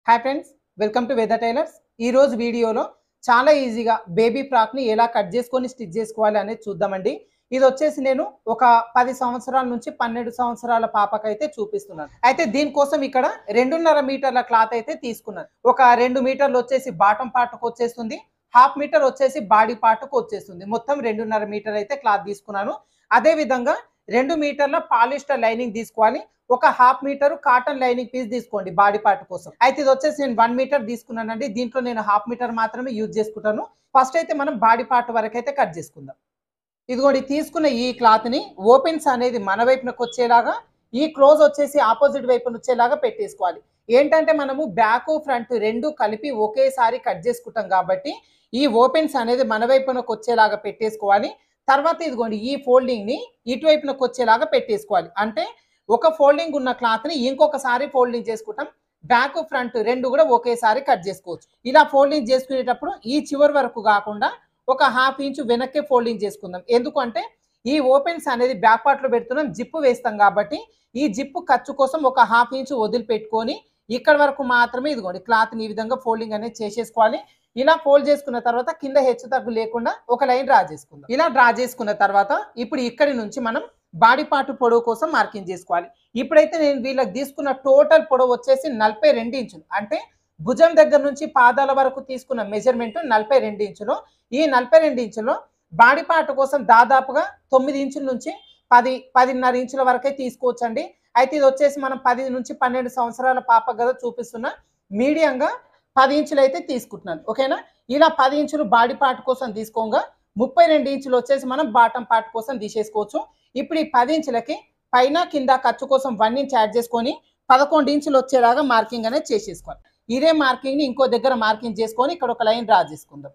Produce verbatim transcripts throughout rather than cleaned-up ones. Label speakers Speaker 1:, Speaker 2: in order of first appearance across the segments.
Speaker 1: Hi friends, welcome to weather tailors. ఈరోజు వీడియోలో చాలా ఈజీగా బేబీ ఫ్రాక్ని ఎలా కట్ చేసుకొని స్టిచ్ చేసుకోవాలి అనేది చూద్దామండి. ఇది వచ్చేసి నేను ఒక పది సంవత్సరాల నుంచి పన్నెండు సంవత్సరాల పాపకైతే చూపిస్తున్నాను. అయితే దీనికోసం ఇక్కడ రెండున్నర మీటర్ల క్లాత్ అయితే తీసుకున్నాను. ఒక రెండు మీటర్లు వచ్చేసి బాటమ్ పార్ట్కి వచ్చేస్తుంది, హాఫ్ మీటర్ వచ్చేసి బాడీ పార్ట్కి వచ్చేస్తుంది. మొత్తం రెండున్నర మీటర్ అయితే క్లాత్ తీసుకున్నాను. అదేవిధంగా రెండు మీటర్ల పాలిస్టర్ లైనింగ్ తీసుకోవాలి. ఒక half meter cotton lining piece తీసుకోండి బాడీ పార్ట్ కోసం. అయితే ఇది వచ్చేసి నేను వన్ మీటర్ తీసుకున్నానండి. దీంట్లో నేను హాఫ్ మీటర్ మాత్రమే యూజ్ చేసుకుంటాను. ఫస్ట్ అయితే మనం బాడీ పార్ట్ వరకు అయితే కట్ చేసుకుందాం. ఇదిగోండి, తీసుకున్న ఈ క్లాత్ ని ఓపెన్స్ అనేది మన వైపునకు వచ్చేలాగా, ఈ క్లోజ్ వచ్చేసి ఆపోజిట్ వైపున వచ్చేలాగా పెట్టేసుకోవాలి. ఏంటంటే మనము బ్యాక్ ఫ్రంట్ రెండు కలిపి ఒకేసారి కట్ చేసుకుంటాం కాబట్టి ఈ ఓపెన్స్ అనేది మన వైపునకు వచ్చేలాగా పెట్టేసుకోవాలి. తర్వాత ఇదిగోండి, ఈ ఫోల్డింగ్ ని ఇటువైపునకు వచ్చేలాగా పెట్టేసుకోవాలి. అంటే ఒక ఫోల్డింగ్ ఉన్న క్లాత్ ని ఇంకొకసారి ఫోల్డింగ్ చేసుకుంటాం. బ్యాక్ ఫ్రంట్ రెండు కూడా ఒకేసారి కట్ చేసుకోవచ్చు. ఇలా ఫోల్డింగ్ చేసుకునేటప్పుడు ఈ చివరి వరకు కాకుండా ఒక హాఫ్ ఇంచ్ వెనక్కి ఫోల్డింగ్ చేసుకుందాం. ఎందుకంటే ఈ ఓపెన్స్ అనేది బ్యాక్ పార్ట్ లో పెడుతున్నాం, జిప్పు వేస్తాం కాబట్టి ఈ జిప్పు ఖర్చు కోసం ఒక హాఫ్ ఇంచ్ వదిలిపెట్టుకొని ఇక్కడ వరకు మాత్రమే ఇదిగోండి క్లాత్ ని ఈ విధంగా ఫోల్డింగ్ అనేది చేసేసుకోవాలి. ఇలా ఫోల్డ్ చేసుకున్న తర్వాత కింద హెచ్చు తగ్గు లేకుండా ఒక లైన్ డ్రా చేసుకుందాం. ఇలా డ్రా చేసుకున్న తర్వాత ఇప్పుడు ఇక్కడి నుంచి మనం బాడీ పార్ట్ పొడవు కోసం మార్కింగ్ చేసుకోవాలి. ఇప్పుడైతే నేను వీళ్ళకి తీసుకున్న టోటల్ పొడవు వచ్చేసి నలభై రెండు ఇంచులు. అంటే భుజం దగ్గర నుంచి పాదాల వరకు తీసుకున్న మెజర్మెంట్ నలభై రెండు ఇంచులు. ఈ నలభై రెండు ఇంచులో బాడీ పార్ట్ కోసం దాదాపుగా తొమ్మిది ఇంచుల నుంచి పది పదిన్నర ఇంచుల వరకే తీసుకోవచ్చండి. అయితే ఇది వచ్చేసి మనం పది నుంచి పన్నెండు సంవత్సరాల పాప కదా చూపిస్తున్నా, మీడియంగా పది ఇంచులు అయితే తీసుకుంటున్నాను. ఓకేనా? ఇలా పది ఇంచులు బాడీ పార్ట్ కోసం తీసుకోగా ముప్పై రెండు ఇంచులు వచ్చేసి మనం బాటమ్ పార్ట్ కోసం తీసేసుకోవచ్చు. ఇప్పుడు ఈ పది ఇంచులకి పైన కింద ఖర్చు కోసం వన్ ఇంచ్ యాడ్ చేసుకొని పదకొండు ఇంచులు వచ్చేలాగా మార్కింగ్ అనేది చేసేసుకోవాలి. ఇదే మార్కింగ్ ని ఇంకో దగ్గర మార్కింగ్ చేసుకొని ఇక్కడ ఒక లైన్ డ్రా చేసుకుందాం.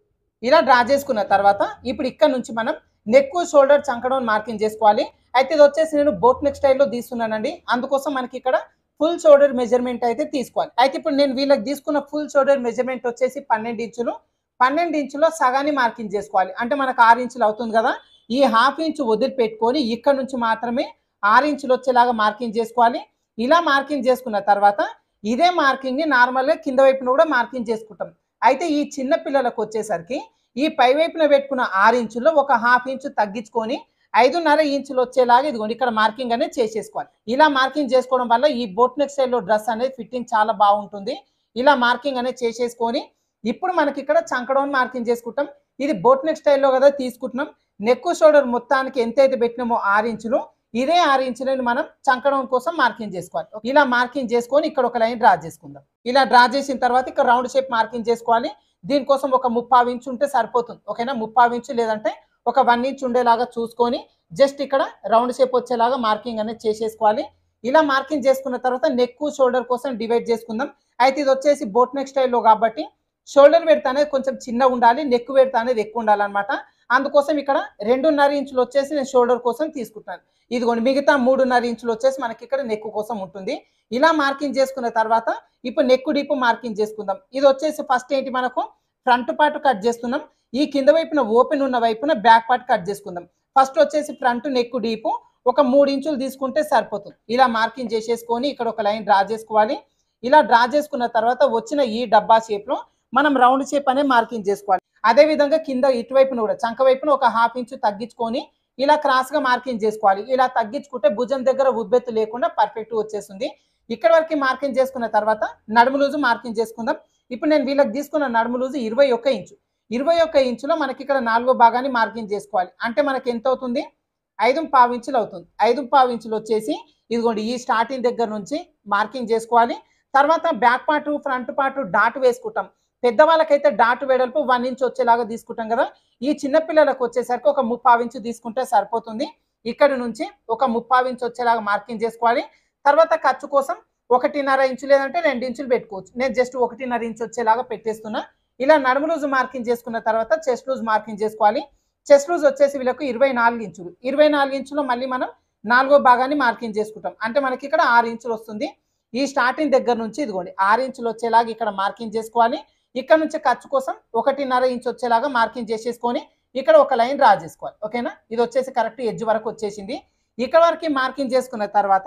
Speaker 1: ఇలా డ్రా చేసుకున్న తర్వాత ఇప్పుడు ఇక్కడ నుంచి మనం నెక్, షోల్డర్, చంకడం మార్కింగ్ చేసుకోవాలి. అయితే ఇది వచ్చేసి నేను బోట్ నెక్ స్టైల్లో తీస్తున్నానండి. అందుకోసం మనకి ఇక్కడ ఫుల్ షోల్డర్ మెజర్మెంట్ అయితే తీసుకోవాలి. అయితే ఇప్పుడు నేను వీళ్ళకి తీసుకున్న ఫుల్ షోల్డర్ మెజర్మెంట్ వచ్చేసి పన్నెండు ఇంచులు. పన్నెండు ఇంచులో సగాన్ని మార్కింగ్ చేసుకోవాలి. అంటే మనకు ఆరు ఇంచులు అవుతుంది కదా. ఈ హాఫ్ ఇంచు వదిలిపెట్టుకొని ఇక్కడ నుంచి మాత్రమే ఆరు ఇంచులు వచ్చేలాగా మార్కింగ్ చేసుకోవాలి. ఇలా మార్కింగ్ చేసుకున్న తర్వాత ఇదే మార్కింగ్ ని నార్మల్గా కింద వైపున కూడా మార్కింగ్ చేసుకుంటాం. అయితే ఈ చిన్న పిల్లలకు వచ్చేసరికి ఈ పై వైపున పెట్టుకున్న ఆరు ఇంచుల్లో ఒక హాఫ్ ఇంచు తగ్గించుకొని ఐదున్నర ఇంచులు వచ్చేలాగా ఇదిగోండి ఇక్కడ మార్కింగ్ అనేది చేసేసుకోవాలి. ఇలా మార్కింగ్ చేసుకోవడం వల్ల ఈ బోట్ నెక్ స్టైల్లో డ్రెస్ అనేది ఫిట్టింగ్ చాలా బాగుంటుంది. ఇలా మార్కింగ్ అనేది చేసేసుకొని ఇప్పుడు మనకి ఇక్కడ చంకడం మార్కింగ్ చేసుకుంటాం. ఇది బోట్ నెక్ స్టైల్లో కదా తీసుకుంటున్నాం. నెక్, షోల్డర్ మొత్తానికి ఎంతైతే పెట్టినామో ఆరు ఇంచులు, ఇదే ఆరు ఇంచులను మనం చంకడం కోసం మార్కింగ్ చేసుకోవాలి. ఇలా మార్కింగ్ చేసుకొని ఇక్కడ ఒక లైన్ డ్రా చేసుకుందాం. ఇలా డ్రా చేసిన తర్వాత ఇక్కడ రౌండ్ షేప్ మార్కింగ్ చేసుకోవాలి. దీనికోసం ఒక ముప్పావు ఇంచు ఉంటే సరిపోతుంది. ఓకేనా? ముప్పావు ఇంచు లేదంటే ఒక వన్ ఇంచ్ ఉండేలాగా చూసుకొని జస్ట్ ఇక్కడ రౌండ్ షేప్ వచ్చేలాగా మార్కింగ్ అనేది చేసేసుకోవాలి. ఇలా మార్కింగ్ చేసుకున్న తర్వాత నెక్, షోల్డర్ కోసం డివైడ్ చేసుకుందాం. అయితే ఇది వచ్చేసి బోట్ నెక్ స్టైల్లో కాబట్టి షోల్డర్ విడ్త్ అనేది కొంచెం చిన్నగా ఉండాలి, నెక్ విడ్త్ అనేది ఎక్కువ ఉండాలన్నమాట. అందుకోసం ఇక్కడ రెండున్నర ఇంచులు వచ్చేసి నేను షోల్డర్ కోసం తీసుకుంటాను. ఇదిగోండి, మిగతా మూడున్నర ఇంచులు వచ్చేసి మనకి ఇక్కడ నెక్ కోసం ఉంటుంది. ఇలా మార్కింగ్ చేసుకున్న తర్వాత ఇప్పుడు నెక్ డీప్ మార్కింగ్ చేసుకుందాం. ఇది వచ్చేసి ఫస్ట్ ఏంటి, మనకు ఫ్రంట్ పార్ట్ కట్ చేస్తున్నాం. ఈ కింద వైపున ఓపెన్ ఉన్న వైపున బ్యాక్ పార్ట్ కట్ చేసుకుందాం. ఫస్ట్ వచ్చేసి ఫ్రంట్ నెక్ డీప్ ఒక మూడు ఇంచులు తీసుకుంటే సరిపోతుంది. ఇలా మార్కింగ్ చేసేసుకొని ఇక్కడ ఒక లైన్ డ్రా చేసుకోవాలి. ఇలా డ్రా చేసుకున్న తర్వాత వచ్చిన ఈ డబ్బా షేప్ లో మనం రౌండ్ షేప్ అనే మార్కింగ్ చేసుకోవాలి. అదే విధంగా కింద ఇటువైపున కూడా చంక వైపున ఒక హాఫ్ ఇంచు తగ్గించుకొని ఇలా క్రాస్ గా మార్కింగ్ చేసుకోవాలి. ఇలా తగ్గించుకుంటే భుజం దగ్గర ఉబ్బెత్తు లేకుండా పర్ఫెక్ట్ వచ్చేస్తుంది. ఇక్కడ వరకు మార్కింగ్ చేసుకున్న తర్వాత నడుము లూజు మార్కింగ్ చేసుకుందాం. ఇప్పుడు నేను వీళ్ళకి తీసుకున్న నడుము లూజు ఇరవై ఒక్క ఇంచు. ఇరవై ఒక్క ఇంచులో మనకి ఇక్కడ నాలుగో భాగాన్ని మార్కింగ్ చేసుకోవాలి. అంటే మనకి ఎంత అవుతుంది, ఐదు పావు ఇంచులు అవుతుంది. ఐదు పావు ఇంచులు వచ్చేసి ఇదిగోండి ఈ స్టార్టింగ్ దగ్గర నుంచి మార్కింగ్ చేసుకోవాలి. తర్వాత back part, front part dot వేసుకుంటాం. పెద్దవాళ్ళకైతే డాట్ వెడల్పు వన్ ఇంచ్ వచ్చేలాగా తీసుకుంటాం కదా. ఈ చిన్న పిల్లలకు వచ్చేసరికి ఒక ముప్పావు ఇంచు తీసుకుంటే సరిపోతుంది. ఇక్కడ నుంచి ఒక ముప్పావు ఇంచు వచ్చేలాగా మార్కింగ్ చేసుకోవాలి. తర్వాత ఖర్చు కోసం ఒకటిన్నర ఇంచు లేదంటే రెండు ఇంచులు పెట్టుకోవచ్చు. నేను జస్ట్ ఒకటిన్నర ఇంచు వచ్చేలాగా పెట్టేస్తున్నా. ఇలా నడుము లూజు మార్కింగ్ చేసుకున్న తర్వాత చెస్ట్ లూజ్ మార్కింగ్ చేసుకోవాలి. చెస్ట్ లూజ్ వచ్చేసి వీళ్ళకు ఇరవై నాలుగు ఇంచులు. ఇరవై నాలుగు ఇంచులో మళ్ళీ మనం నాలుగో భాగాన్ని మార్కింగ్ చేసుకుంటాం. అంటే మనకి ఇక్కడ ఆరు ఇంచులు వస్తుంది. ఈ స్టార్టింగ్ దగ్గర నుంచి ఇదిగోండి ఆరు ఇంచులు వచ్చేలాగా ఇక్కడ మార్కింగ్ చేసుకోవాలి. ఇక్కడ నుంచి ఖర్చు కోసం ఒకటిన్నర ఇంచు వచ్చేలాగా మార్కింగ్ చేసేసుకొని ఇక్కడ ఒక లైన్ డ్రా చేసుకోవాలి. ఓకేనా? ఇది వచ్చేసి కరెక్ట్ ఎడ్జ్ వరకు వచ్చేసింది. ఇక్కడ వరకు మార్కింగ్ చేసుకున్న తర్వాత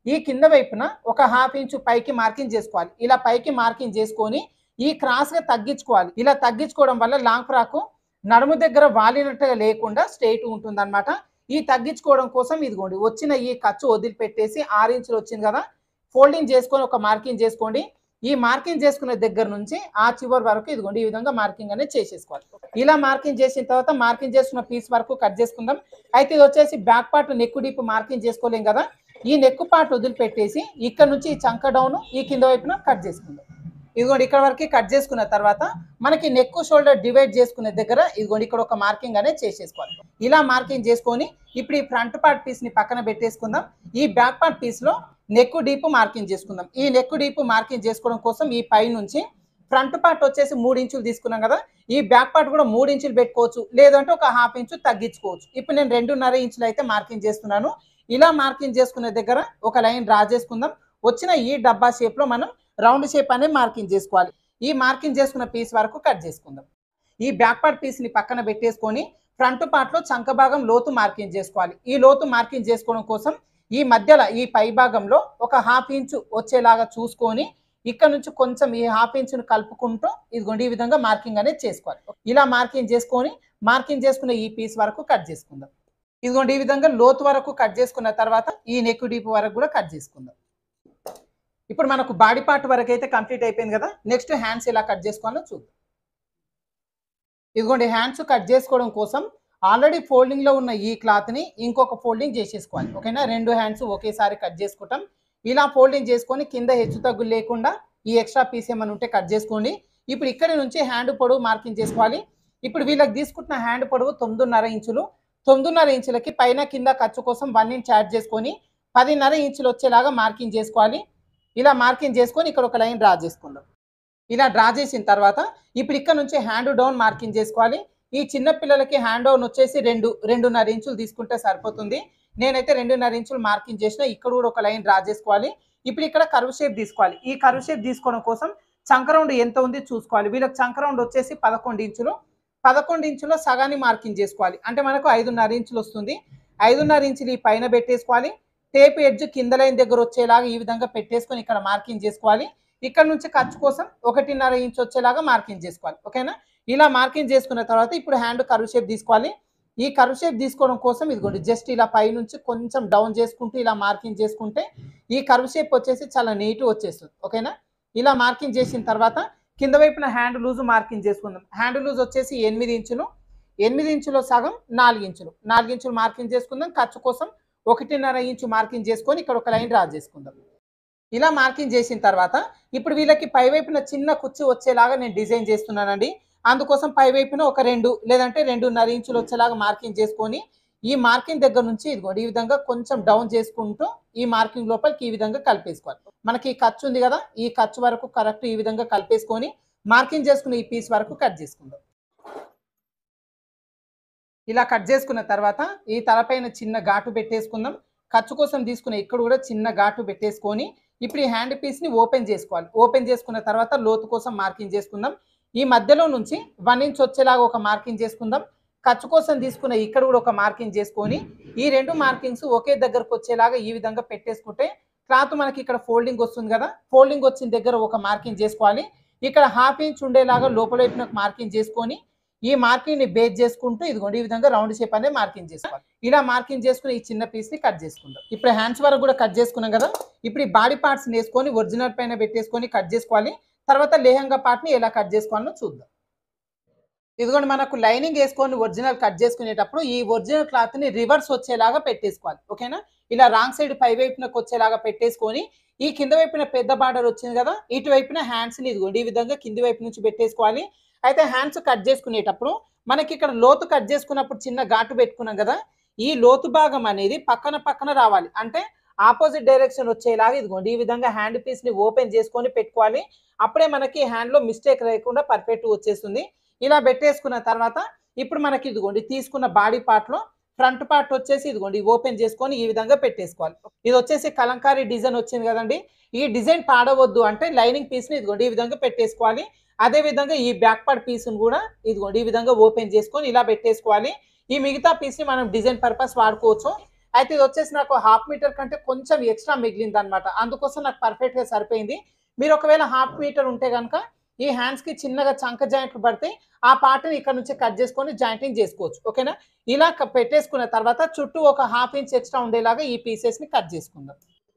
Speaker 1: ఈ కింద వైపున ఒక హాఫ్ ఇంచు పైకి మార్కింగ్ చేసుకోవాలి. ఇలా పైకి మార్కింగ్ చేసుకొని ఈ క్రాస్గా తగ్గించుకోవాలి. ఇలా తగ్గించుకోవడం వల్ల లాంగ్ ఫ్రాక్ నడుము దగ్గర వాలినట్టుగా లేకుండా స్ట్రైట్ ఉంటుందన్నమాట. ఈ తగ్గించుకోవడం కోసం ఇదిగోండి వచ్చిన ఈ ఖర్చు వదిలిపెట్టేసి ఆరు ఇంచులు వచ్చింది కదా, ఫోల్డింగ్ చేసుకొని ఒక మార్కింగ్ చేసుకోండి. ఈ మార్కింగ్ చేసుకునే దగ్గర నుంచి ఆ చివరి వరకు ఇదిగోండి ఈ విధంగా మార్కింగ్ అనేది చేసేసుకోవాలి. ఇలా మార్కింగ్ చేసిన తర్వాత మార్కింగ్ చేసుకున్న పీస్ వరకు కట్ చేసుకుందాం. అయితే ఇది వచ్చేసి back part neck deep marking చేసుకోలేం కదా, ఈ నెక్ పార్ట్ వదిలిపెట్టేసి ఇక్కడ నుంచి ఈ చంక డౌన్ ఈ కింద వైపున కట్ చేసుకుందాం. ఇదిగోండి ఇక్కడ వరకు కట్ చేసుకున్న తర్వాత మనకి నెక్ షోల్డర్ డివైడ్ చేసుకునే దగ్గర ఇదిగోండి ఇక్కడ ఒక మార్కింగ్ అనేది చేసేసుకోవాలి. ఇలా మార్కింగ్ చేసుకొని ఇప్పుడు ఈ ఫ్రంట్ పార్ట్ పీస్ ని పక్కన పెట్టేసుకుందాం. ఈ బ్యాక్ పార్ట్ పీస్ లో నెక్ డీప్ మార్కింగ్ చేసుకుందాం. ఈ నెక్ డీప్ మార్కింగ్ చేసుకోవడం కోసం ఈ పై నుంచి ఫ్రంట్ పార్ట్ వచ్చేసి మూడు ఇంచులు తీసుకున్నాం కదా, ఈ బ్యాక్ పార్ట్ కూడా మూడు ఇంచులు పెట్టుకోవచ్చు, లేదంటే ఒక హాఫ్ ఇంచు తగ్గించుకోవచ్చు. ఇప్పుడు నేను రెండున్నర ఇంచులు అయితే మార్కింగ్ చేస్తున్నాను. ఇలా మార్కింగ్ చేసుకునే దగ్గర ఒక లైన్ డ్రా చేసుకుందాం. వచ్చిన ఈ డబ్బా షేప్ లో మనం రౌండ్ షేప్ అనేది మార్కింగ్ చేసుకోవాలి. ఈ మార్కింగ్ చేసుకున్న పీస్ వరకు కట్ చేసుకుందాం. ఈ బ్యాక్ పార్ట్ పీస్ ని పక్కన పెట్టేసుకొని ఫ్రంట్ పార్ట్ లో చంక భాగం లోతు మార్కింగ్ చేసుకోవాలి. ఈ లోతు మార్కింగ్ చేసుకోవడం కోసం ఈ మధ్యలో ఈ పై భాగంలో ఒక హాఫ్ ఇంచు వచ్చేలాగా చూసుకొని ఇక్కడ నుంచి కొంచెం ఈ హాఫ్ ఇంచును కలుపుకుంటూ ఇదిగోండి ఈ విధంగా మార్కింగ్ అనేది చేసుకోవాలి. ఇలా మార్కింగ్ చేసుకొని మార్కింగ్ చేసుకున్న ఈ పీస్ వరకు కట్ చేసుకుందాం. ఇదిగోండి ఈ విధంగా లోతు వరకు కట్ చేసుకున్న తర్వాత ఈ నెక్ డీప్ వరకు కూడా కట్ చేసుకుందాం. ఇప్పుడు మనకు బాడీ పార్ట్ వరకు అయితే కంప్లీట్ అయిపోయింది కదా, నెక్స్ట్ హ్యాండ్స్ ఎలా కట్ చేసుకోవాలో చూద్దాం. ఇదిగోండి హ్యాండ్స్ కట్ చేసుకోవడం కోసం ఆల్రెడీ ఫోల్డింగ్ లో ఉన్న ఈ క్లాత్ ని ఇంకొక ఫోల్డింగ్ చేసేసుకోవాలి. ఓకేనా, రెండు హ్యాండ్స్ ఒకేసారి కట్ చేసుకుంటాం. ఇలా ఫోల్డింగ్ చేసుకొని కింద హెచ్చు తగ్గులు లేకుండా ఈ ఎక్స్ట్రా పీస్ ఏమైనా ఉంటే కట్ చేసుకోండి. ఇప్పుడు ఇక్కడ నుంచి హ్యాండ్ పొడవు మార్కింగ్ చేసుకోవాలి. ఇప్పుడు వీళ్ళకి తీసుకుంటున్న హ్యాండ్ పొడవు తొమ్మిదిన్నర ఇంచులు. తొమ్మిదిన్నర ఇంచులకి పైన కింద ఖర్చు కోసం వన్ ఇంచ్ యాడ్ చేసుకొని పదిన్నర ఇంచులు వచ్చేలాగా మార్కింగ్ చేసుకోవాలి. ఇలా మార్కింగ్ చేసుకొని ఇక్కడ ఒక లైన్ డ్రా చేసుకుందాం. ఇలా డ్రా చేసిన తర్వాత ఇప్పుడు ఇక్కడ నుంచి హ్యాండ్ డౌన్ మార్కింగ్ చేసుకోవాలి. ఈ చిన్న పిల్లలకి హ్యాండ్ డౌన్ వచ్చేసి రెండు రెండున్నర ఇంచులు తీసుకుంటే సరిపోతుంది. నేనైతే రెండున్నర ఇంచులు మార్కింగ్ చేసిన. ఇక్కడ కూడా ఒక లైన్ డ్రా చేసుకోవాలి. ఇప్పుడు ఇక్కడ కర్వ్ షేప్ తీసుకోవాలి. ఈ కర్వ్ షేప్ తీసుకోవడం కోసం చంక రౌండ్ ఎంత ఉంది చూసుకోవాలి. వీళ్ళకి చంక రౌండ్ వచ్చేసి పదకొండు ఇంచులు. పదకొండు ఇంచులో సగాన్ని మార్కింగ్ చేసుకోవాలి. అంటే మనకు ఐదున్నర ఇంచులు వస్తుంది. ఐదున్నర ఇంచులు ఈ పైన పెట్టేసుకోవాలి. టేప్ ఎడ్జ్ కింద లైన్ దగ్గర వచ్చేలాగా ఈ విధంగా పెట్టేసుకొని ఇక్కడ మార్కింగ్ చేసుకోవాలి. ఇక్కడ నుంచి ఖర్చు కోసం ఒకటిన్నర ఇంచు వచ్చేలాగా మార్కింగ్ చేసుకోవాలి. ఓకేనా, ఇలా మార్కింగ్ చేసుకున్న తర్వాత ఇప్పుడు హ్యాండ్ కర్వ్ షేప్ తీసుకోవాలి. ఈ కర్వ్ షేప్ తీసుకోవడం కోసం ఇదిగోండి జస్ట్ ఇలా పై నుంచి కొంచెం డౌన్ చేసుకుంటూ ఇలా మార్కింగ్ చేసుకుంటే ఈ కర్వ్ షేప్ వచ్చేసి చాలా నీట్గా వచ్చేస్తుంది. ఓకేనా, ఇలా మార్కింగ్ చేసిన తర్వాత కింద వైపున హ్యాండ్ లూజ్ మార్కింగ్ చేసుకుందాం. హ్యాండ్ లూజ్ వచ్చేసి ఎనిమిది ఇంచులు. ఎనిమిది ఇంచులో సగం నాలుగు ఇంచులు నాలుగు ఇంచులు మార్కింగ్ చేసుకుందాం. ఖర్చు కోసం ఒకటిన్నర ఇంచు మార్కింగ్ చేసుకొని ఇక్కడ ఒక లైన్ డ్రా చేసుకుందాం. ఇలా మార్కింగ్ చేసిన తర్వాత ఇప్పుడు వీళ్ళకి పై వైపున చిన్న కుర్చీ వచ్చేలాగా నేను డిజైన్ చేస్తున్నానండి. అందుకోసం పై వైపున ఒక రెండు లేదంటే రెండున్నర ఇంచులు వచ్చేలాగా మార్కింగ్ చేసుకొని ఈ మార్కింగ్ దగ్గర నుంచి ఇదిగోండి ఈ విధంగా కొంచెం డౌన్ చేసుకుంటూ ఈ మార్కింగ్ లోపలికి ఈ విధంగా కలిపేసుకోవాలి. మనకి ఈ ఖర్చు ఉంది కదా, ఈ ఖర్చు వరకు కరెక్ట్ ఈ విధంగా కలిపేసుకొని మార్కింగ్ చేసుకున్న ఈ పీస్ వరకు కట్ చేసుకుందాం. ఇలా కట్ చేసుకున్న తర్వాత ఈ తలపైన చిన్న ఘాటు పెట్టేసుకుందాం. ఖర్చు కోసం తీసుకున్న ఇక్కడ కూడా చిన్న ఘాటు పెట్టేసుకొని ఇప్పుడు ఈ హ్యాండ్ పీస్ని ఓపెన్ చేసుకోవాలి. ఓపెన్ చేసుకున్న తర్వాత లోతు కోసం మార్కింగ్ చేసుకుందాం. ఈ మధ్యలో నుంచి వన్ ఇంచ్ వచ్చేలాగా ఒక మార్కింగ్ చేసుకుందాం. ఖర్చు కోసం తీసుకున్న ఇక్కడ కూడా ఒక మార్కింగ్ చేసుకొని ఈ రెండు మార్కింగ్స్ ఒకే దగ్గరకు వచ్చేలాగా ఈ విధంగా పెట్టేసుకుంటే క్లాత్ మనకి ఇక్కడ ఫోల్డింగ్ వస్తుంది కదా, ఫోల్డింగ్ వచ్చిన దగ్గర ఒక మార్కింగ్ చేసుకోవాలి. ఇక్కడ హాఫ్ ఇంచ్ ఉండేలాగా లోపల వైపున మార్కింగ్ చేసుకొని ఈ మార్కింగ్ ని బేస్ చేసుకుంటూ ఇదిగోండి ఈ విధంగా రౌండ్ షేప్ అనేది మార్కింగ్ చేసుకోవాలి. ఇలా మార్కింగ్ చేసుకుని ఈ చిన్న పీస్ ని కట్ చేసుకుందాం. ఇప్పుడు హ్యాండ్స్ వరకు కూడా కట్ చేసుకున్నాం కదా, ఇప్పుడు ఈ బాడీ పార్ట్స్ వేసుకొని ఒరిజినల్ పైన పెట్టేసుకొని కట్ చేసుకోవాలి. తర్వాత లెహంగా పార్ట్ ని ఎలా కట్ చేసుకోవాలో చూద్దాం. ఇదిగోండి మనకు లైనింగ్ వేసుకొని ఒరిజినల్ కట్ చేసుకునేటప్పుడు ఈ ఒరిజినల్ క్లాత్ ని రివర్స్ వచ్చేలాగా పెట్టేసుకోవాలి. ఓకేనా, ఇలా రాంగ్ సైడ్ పై వైపునకు వచ్చేలాగా పెట్టేసుకొని ఈ కింద వైపున పెద్ద బార్డర్ వచ్చింది కదా, ఇటువైపున హ్యాండ్స్ ని ఇదిగోండి ఈ విధంగా కింది వైపు నుంచి పెట్టేసుకోవాలి. అయితే హ్యాండ్స్ కట్ చేసుకునేటప్పుడు మనకి ఇక్కడ లోతు కట్ చేసుకున్నప్పుడు చిన్న ఘాటు పెట్టుకున్నాం కదా, ఈ లోతు భాగం అనేది పక్కన పక్కన రావాలి. అంటే ఆపోజిట్ డైరెక్షన్ వచ్చేలాగా ఇదిగోండి ఈ విధంగా హ్యాండ్ పీస్ ని ఓపెన్ చేసుకొని పెట్టుకోవాలి. అప్పుడే మనకి హ్యాండ్ లో మిస్టేక్ లేకుండా పర్ఫెక్ట్ వచ్చేస్తుంది. ఇలా పెట్టేసుకున్న తర్వాత ఇప్పుడు మనకి ఇదిగోండి తీసుకున్న బాడీ పార్ట్ లో ఫ్రంట్ పార్ట్ వచ్చేసి ఇదిగోండి ఓపెన్ చేసుకొని ఈ విధంగా పెట్టేసుకోవాలి. ఇది వచ్చేసి కలంకారీ డిజైన్ వచ్చింది కదండి, ఈ డిజైన్ పాడవద్దు అంటే లైనింగ్ పీస్ ని ఇదిగోండి ఈ విధంగా పెట్టేసుకోవాలి. అదే విధంగా ఈ బ్యాక్ పార్ట్ పీస్ ను కూడా ఇదిగోండి ఈ విధంగా ఓపెన్ చేసుకొని ఇలా పెట్టేసుకోవాలి. ఈ మిగతా పీస్ ని మనం డిజైన్ పర్పస్ వాడుకోవచ్చు. అయితే ఇది వచ్చేసి నాకు హాఫ్ మీటర్ కంటే కొంచెం ఎక్స్ట్రా మిగిలింది అనమాట. అందుకోసం నాకు పర్ఫెక్ట్‌గా సరిపోయింది. మీరు ఒకవేళ హాఫ్ మీటర్ ఉంటే గనుక ఈ హ్యాండ్స్‌కి చిన్నగా చంక జాయింట్లు పడతాయి. ఆ పార్ట్‌ని ఇక్కడ నుంచి కట్ చేసుకొని జాయింటింగ్ చేసుకోవచ్చు. ఓకేనా? ఇలా క పెట్టేసుకున్న తర్వాత చుట్టూ ఒక హాఫ్ ఇంచ్ ఎక్స్ట్రా ఉండేలాగా ఈ పీసెస్‌ని కట్ చేసుకుందాం.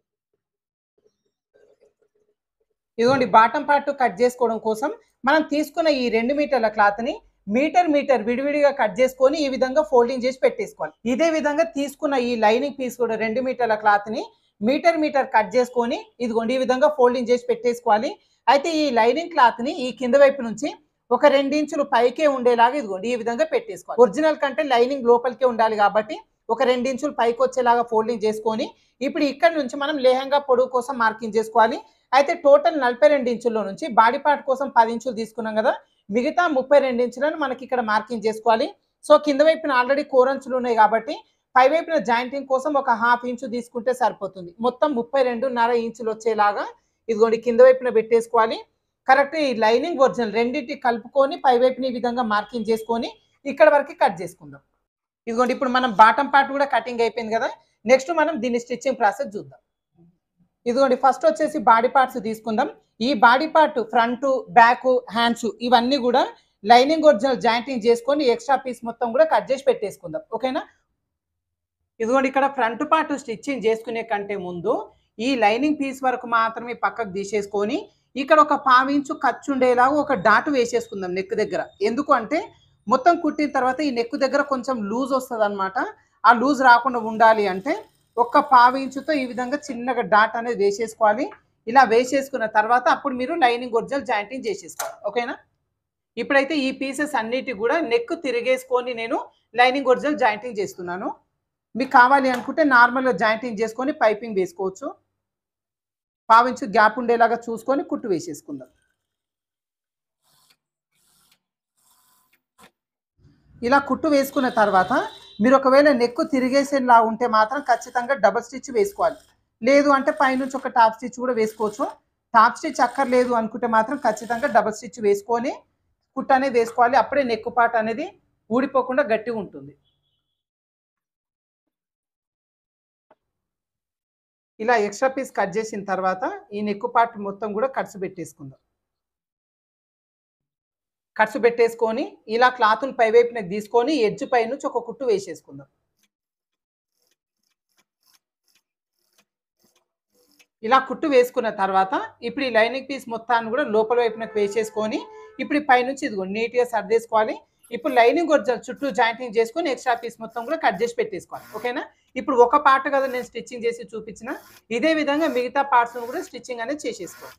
Speaker 1: ఇదిగోండి బాటమ్ పార్ట్ కట్ చేసుకోవడం కోసం మనం తీసుకున్న ఈ రెండు మీటర్ల క్లాత్‌ని మీటర్ మీటర్ విడివిడిగా కట్ చేసుకొని ఈ విధంగా ఫోల్డింగ్ చేసి పెట్టేసుకోవాలి. ఇదే విధంగా తీసుకున్న ఈ లైనింగ్ పీస్ కూడా రెండు మీటర్ల క్లాత్‌ని మీటర్ మీటర్ కట్ చేసుకొని ఇదిగోండి ఈ విధంగా ఫోల్డింగ్ చేసి పెట్టేసుకోవాలి. అయితే ఈ లైనింగ్ క్లాత్‌ని ఈ కింద వైపు నుంచి ఒక రెండు ఇంచులు పైకే ఉండేలాగా ఇదిగోండి ఈ విధంగా పెట్టేసుకోవాలి. ఒరిజినల్ కంటే లైనింగ్ లోపలికే ఉండాలి కాబట్టి ఒక రెండు ఇంచులు పైకి వచ్చేలాగా ఫోల్డింగ్ చేసుకొని ఇప్పుడు ఇక్కడ నుంచి మనం లెహంగా పొడవు కోసం మార్కింగ్ చేసుకోవాలి. అయితే టోటల్ నలభై రెండు ఇంచుల్లో నుంచి బాడీ పార్ట్ కోసం పది ఇంచులు తీసుకున్నాం కదా, మిగతా ముప్పై రెండు ఇంచులను మనకి ఇక్కడ మార్కింగ్ చేసుకోవాలి. సో కింద వైపున ఆల్రెడీ కోరంచులు ఉన్నాయి కాబట్టి పై వైపున జాయింటింగ్ కోసం ఒక హాఫ్ ఇంచు తీసుకుంటే సరిపోతుంది. మొత్తం ముప్పై రెండున్నర ఇంచులు వచ్చేలాగా ఇదిగోండి కింద వైపున పెట్టేసుకోవాలి. కరెక్ట్ ఈ లైనింగ్ ఒరిజినల్ రెండింటి కలుపుకొని పై వైపున ఈ విధంగా మార్కింగ్ చేసుకొని ఇక్కడ వరకు కట్ చేసుకుందాం. ఇదిగోండి ఇప్పుడు మనం బాటమ్ పార్ట్ కూడా కటింగ్ అయిపోయింది కదా, నెక్స్ట్ మనం దీని స్టిచ్చింగ్ ప్రాసెస్ చూద్దాం. ఇదిగోండి ఫస్ట్ వచ్చేసి బాడీ పార్ట్స్ తీసుకుందాం. ఈ body part front, back, hands ఇవన్నీ కూడా లైనింగ్ ఒరిజినల్ జాయింటింగ్ చేసుకొని ఎక్స్ట్రా పీస్ మొత్తం కూడా కట్ చేసి పెట్టేసుకుందాం. ఓకేనా? ఇదిగోండి ఇక్కడ ఫ్రంట్ పార్ట్ స్టిచ్చింగ్ చేసుకునే కంటే ముందు ఈ లైనింగ్ పీస్ వరకు మాత్రమే పక్కకు తీసేసుకొని ఇక్కడ ఒక పావు ఇంచు ఖర్చు ఉండేలాగా ఒక డాట్ వేసేసుకుందాం నెక్ దగ్గర. ఎందుకు అంటే మొత్తం కుట్టిన తర్వాత ఈ నెక్ దగ్గర కొంచెం లూజ్ వస్తుంది అనమాట. ఆ లూజ్ రాకుండా ఉండాలి అంటే ఒక్క పావు ఇంచుతో ఈ విధంగా చిన్నగా డాట్ అనేది వేసేసుకోవాలి. ఇలా వేసేసుకున్న తర్వాత అప్పుడు మీరు లైనింగ్ ఒరిజినల్ జాయింటింగ్ చేసేసుకోవాలి. ఓకేనా? ఇప్పుడైతే ఈ పీసెస్ అన్నిటి కూడా నెక్ తిరిగేసుకొని నేను లైనింగ్ ఒరిజినల్ జాయింటింగ్ చేస్తున్నాను. మీకు కావాలి అనుకుంటే నార్మల్గా జాయింటింగ్ చేసుకొని పైపింగ్ వేసుకోవచ్చు. పావు ఇంచు గ్యాప్ ఉండేలాగా చూసుకొని కుట్టు వేసేసుకుందాం. ఇలా కుట్టు వేసుకున్న తర్వాత మీరు ఒకవేళ నెక్ తిరిగేసేలా ఉంటే మాత్రం ఖచ్చితంగా డబల్ స్టిచ్ వేసుకోవాలి. లేదు అంటే పైనుంచి ఒక టాప్ స్టిచ్ కూడా వేసుకోవచ్చు. టాప్ స్టిచ్ అక్కర్లేదు అనుకుంటే మాత్రం ఖచ్చితంగా డబల్ స్టిచ్ వేసుకొని కుట్టు అనేది వేసుకోవాలి. అప్పుడే నెక్ పార్ట్ అనేది ఊడిపోకుండా గట్టిగా ఉంటుంది. ఇలా ఎక్స్ట్రా పీస్ కట్ చేసిన తర్వాత ఈ నెక్ పార్ట్ మొత్తం కూడా కట్స్ పెట్టేసుకుందాం. కట్స్ పెట్టేసుకొని ఇలా క్లాత్ని పై వైపున తీసుకొని ఎడ్జ్ పై నుంచి ఒక కుట్టు వేసేసుకుందాం. ఇలా కుట్టు వేసుకున్న తర్వాత ఇప్పుడు ఈ లైనింగ్ పీస్ మొత్తాన్ని కూడా లోపల వైపునకు వేసేసుకొని ఇప్పుడు పైనుంచి ఇదిగో నీట్గా సర్దేసుకోవాలి. ఇప్పుడు లైనింగ్ ఒరిజినల్ చుట్టూ జాయింటింగ్ చేసుకొని ఎక్స్ట్రా పీస్ మొత్తం కూడా కట్ చేసి పెట్టేసుకోవాలి. ఓకేనా? ఇప్పుడు ఒక పార్ట్ కదా నేను స్టిచ్చింగ్ చేసి చూపించిన, ఇదే విధంగా మిగతా పార్ట్స్ కూడా స్టిచ్చింగ్ అనేది చేసేసుకోవాలి.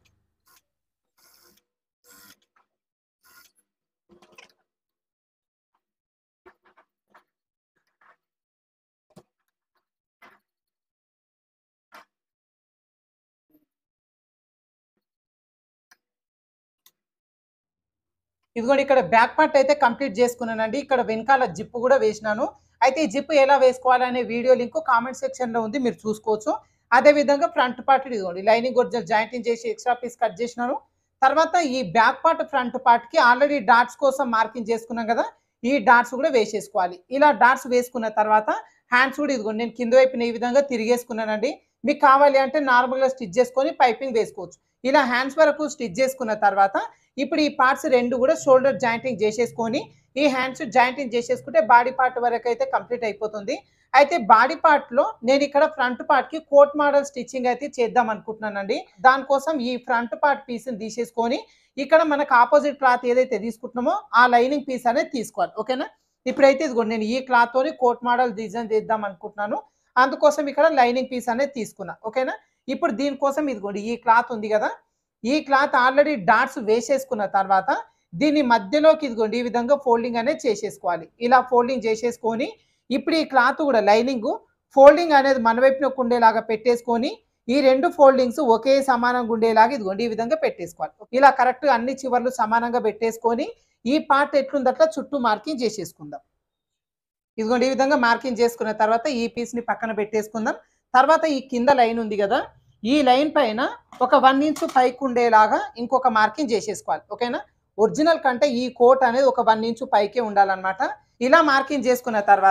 Speaker 1: ఇదిగోండి ఇక్కడ బ్యాక్ పార్ట్ అయితే కంప్లీట్ చేసుకున్నానండి. ఇక్కడ వెనకాల జిప్ కూడా వేసినాను. అయితే ఈ జిప్ ఎలా వేసుకోవాలనే వీడియో లింక్ కామెంట్ సెక్షన్లో ఉంది, మీరు చూసుకోవచ్చు. అదేవిధంగా ఫ్రంట్ పార్ట్ ఇదిగోండి లైనింగ్ ఒరిజినల్ జాయింటింగ్ చేసి ఎక్స్ట్రా పీస్ కట్ చేసినాను. తర్వాత ఈ బ్యాక్ పార్ట్ ఫ్రంట్ పార్ట్కి ఆల్రెడీ డాట్స్ కోసం మార్కింగ్ చేసుకున్నాం కదా, ఈ డాట్స్ కూడా వేసేసుకోవాలి. ఇలా డాట్స్ వేసుకున్న తర్వాత హ్యాండ్స్ కూడా ఇదిగోండి నేను కింద వైపున ఈ విధంగా తిరిగేసుకున్నానండి. మీకు కావాలి అంటే నార్మల్గా స్టిచ్ చేసుకొని పైపింగ్ వేసుకోవచ్చు. ఇలా హ్యాండ్స్ వరకు స్టిచ్ చేసుకున్న తర్వాత ఇప్పుడు ఈ పార్ట్స్ రెండు కూడా షోల్డర్ జాయింటింగ్ చేసేసుకొని ఈ హ్యాండ్స్ జాయింటింగ్ చేసేసుకుంటే బాడీ పార్ట్ వరకు అయితే కంప్లీట్ అయిపోతుంది. అయితే బాడీ పార్ట్లో నేను ఇక్కడ ఫ్రంట్ పార్ట్కి కోట్ మోడల్ స్టిచ్చింగ్ అయితే చేద్దాం అనుకుంటున్నానండి. దానికోసం ఈ ఫ్రంట్ పార్ట్ పీస్ని తీసేసుకొని ఇక్కడ మనకు ఆపోజిట్ క్లాత్ ఏదైతే తీసుకుంటున్నామో ఆ లైనింగ్ పీస్ అనేది తీసుకోవాలి. ఓకేనా? ఇప్పుడైతే ఇదిగోండి నేను ఈ క్లాత్తోని కోట్ మోడల్ డిజైన్ చేద్దాం అనుకుంటున్నాను. అందుకోసం ఇక్కడ లైనింగ్ పీస్ అనేది తీసుకున్నా. ఓకేనా? ఇప్పుడు దీనికోసం ఇదిగోండి ఈ క్లాత్ ఉంది కదా, ఈ క్లాత్ ఆల్రెడీ డాట్స్ వేసేసుకున్న తర్వాత దీన్ని మధ్యలోకి ఇదిగోండి ఈ విధంగా ఫోల్డింగ్ అనేది చేసేసుకోవాలి. ఇలా ఫోల్డింగ్ చేసేసుకొని ఇప్పుడు ఈ క్లాత్ కూడా లైనింగ్ ఫోల్డింగ్ అనేది మన వైపునకు ఉండేలాగా పెట్టేసుకొని ఈ రెండు ఫోల్డింగ్స్ ఒకే సమానంగా ఉండేలాగా ఇదిగోండి ఈ విధంగా పెట్టేసుకోవాలి. ఇలా కరెక్ట్గా అన్ని చివర్లు సమానంగా పెట్టేసుకొని ఈ పార్ట్ ఎట్లుంది అట్లా చుట్టూ మార్కింగ్ చేసేసుకుందాం. ఇదిగోండి ఈ విధంగా మార్కింగ్ చేసుకున్న తర్వాత ఈ పీస్ని పక్కన పెట్టేసుకుందాం. తర్వాత ఈ కింద లైన్ ఉంది కదా, ఈ లైన్ పైన ఒక వన్ ఇంచ్ పైకి ఉండేలాగా ఇంకొక మార్కింగ్ చేసేసుకోవాలి. ఓకేనా? ఒరిజినల్ కంటే ఈ కోట్ అనేది ఒక వన్ ఇంచు పైకే ఉండాలన్నమాట. ఇలా మార్కింగ్ చేసుకున్న తర్వాత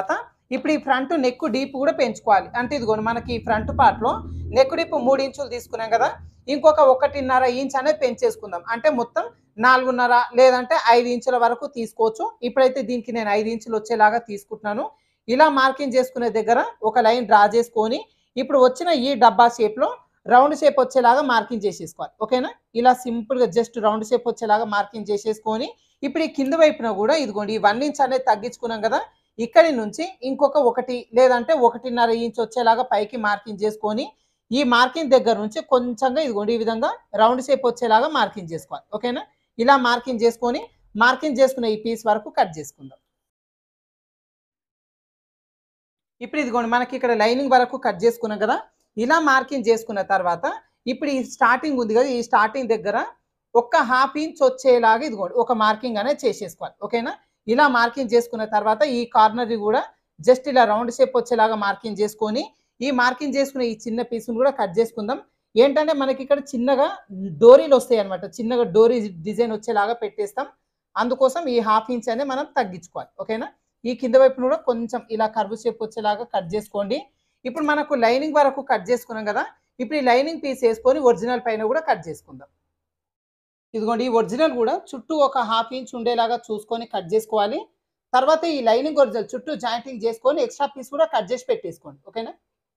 Speaker 1: ఇప్పుడు ఈ ఫ్రంట్ నెక్ డీప్ కూడా పెంచుకోవాలి. అంటే ఇదిగోండి మనకి ఈ ఫ్రంట్ పార్ట్‌లో నెక్ డీప్ మూడు ఇంచులు తీసుకున్నాం కదా! ఇంకొక ఒకటిన్నర ఇంచ్ అనేది పెంచేసుకుందాం. అంటే మొత్తం నాలుగున్నర లేదంటే ఐదు ఇంచుల వరకు తీసుకోవచ్చు. ఇప్పుడైతే దీనికి నేను ఐదు ఇంచులు వచ్చేలాగా తీసుకుంటున్నాను. ఇలా మార్కింగ్ చేసుకునే దగ్గర ఒక లైన్ డ్రా చేసుకొని ఇప్పుడు వచ్చిన ఈ డబ్బా షేప్‌లో రౌండ్ షేప్ వచ్చేలాగా మార్కింగ్ చేసేసుకోవాలి. ఓకేనా? ఇలా సింపుల్‌గా జస్ట్ రౌండ్ షేప్ వచ్చేలాగా మార్కింగ్ చేసేసుకొని ఇప్పుడు ఈ కింద వైపున కూడా ఇదిగోండి ఈ ఒక ఇంచ్ అనేది తగ్గించుకున్నాం కదా! ఇక్కడి నుంచి ఇంకొక ఒకటి లేదంటే ఒకటిన్నర ఇంచ్ వచ్చేలాగా పైకి మార్కింగ్ చేసుకొని ఈ మార్కింగ్ దగ్గర నుంచి కొంచెంగా ఇదిగోండి ఈ విధంగా రౌండ్ షేప్ వచ్చేలాగా మార్కింగ్ చేసుకోవాలి. ఓకేనా? ఇలా మార్కింగ్ చేసుకొని మార్కింగ్ చేసుకున్న ఈ పీస్ వరకు కట్ చేసుకుందాం. ఇప్పుడు ఇదిగోండి మనకి ఇక్కడ లైనింగ్ వరకు కట్ చేసుకున్నాం కదా! ఇలా మార్కింగ్ చేసుకున్న తర్వాత ఇప్పుడు ఈ స్టార్టింగ్ ఉంది కదా! ఈ స్టార్టింగ్ దగ్గర ఒక్క హాఫ్ ఇంచ్ వచ్చేలాగా ఇదిగోండి ఒక మార్కింగ్ అనేది చేసేసుకోవాలి. ఓకేనా? ఇలా మార్కింగ్ చేసుకున్న తర్వాత ఈ కార్నర్‌ని కూడా జస్ట్ ఇలా రౌండ్ షేప్ వచ్చేలాగా మార్కింగ్ చేసుకొని ఈ మార్కింగ్ చేసుకున్న ఈ చిన్న పీస్‌ని కూడా కట్ చేసుకుందాం. ఏంటంటే మనకి ఇక్కడ చిన్నగా డోరీలు వస్తాయన్నమాట. చిన్నగా డోరీ డిజైన్ వచ్చేలాగా పెట్టేస్తాం. అందుకోసం ఈ హాఫ్ ఇంచ్ అనేది మనం తగ్గించుకోవాలి. ఓకేనా? ఈ కింద వైపున కూడా కొంచెం ఇలా కర్వ్ షేప్ వచ్చేలాగా కట్ చేసుకోండి. ఇప్పుడు మనకు లైనింగ్ వరకు కట్ చేసుకున్నాం కదా! ఇప్పుడు ఈ లైనింగ్ పీస్ వేసుకొని ఒరిజినల్ పైన కూడా కట్ చేసుకుందాం. ఇదిగోండి ఈ ఒరిజినల్ కూడా చుట్టూ ఒక హాఫ్ ఇంచ్ ఉండేలాగా చూసుకొని కట్ చేసుకోవాలి. తర్వాత ఈ లైనింగ్ ఒరిజినల్ చుట్టూ జాయింటింగ్ చేసుకొని ఎక్స్ట్రా పీస్ కూడా కట్ చేసి పెట్టేసుకోండి. ఓకేనా?